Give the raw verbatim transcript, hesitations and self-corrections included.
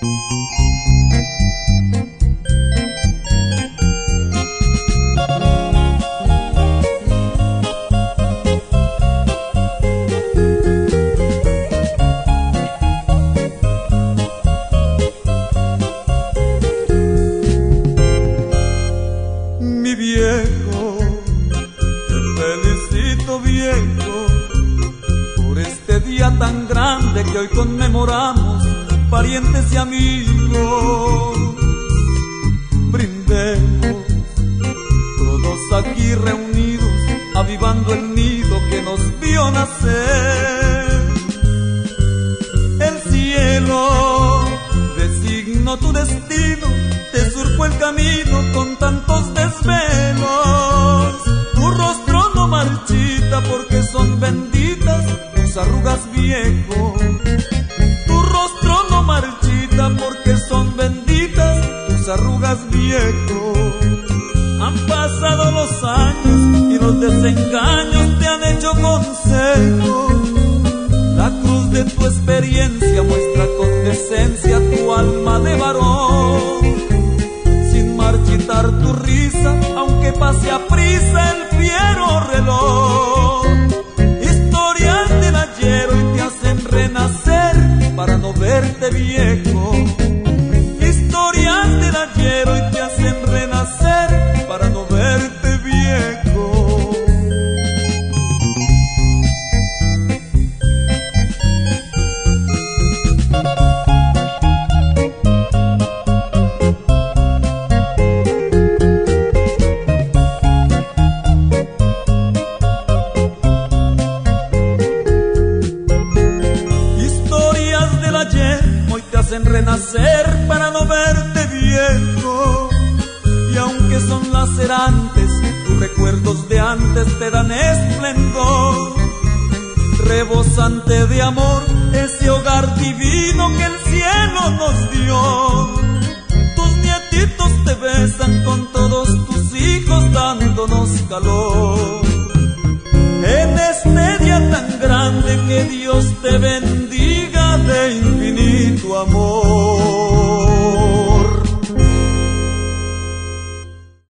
Mi viejo, te felicito viejo, por este día tan grande que hoy conmemoramos, parientes y amigos. Brindemos, todos aquí reunidos, avivando el nido que nos vio nacer. El cielo designó tu destino, te surcó el camino con tantos desvelos. Tu rostro no marchita porque son benditas tus arrugas viejo. Tu rostro no marchita porque son benditas tus arrugas viejo. Han pasado los años y los desengaños te han hecho consejo. La cruz de tu experiencia muestra con decencia tu alma de varón. Sin marchitar tu risa, aunque pase a prisa el fiero reloj. Historias del ayer hoy te hacen renacer para no verte viejo. Historias del ayer hoy te hacen renacer para no verte viejo. Historias del ayer hoy te hacen renacer para no verte viejo. Y aunque son lacerantes, tus recuerdos de antes te dan esplendor. Rebosante de amor, ese hogar divino que el cielo nos dio. Tus nietitos te besan con todos tus hijos dándonos calor. En este día tan grande que Dios te bendiga,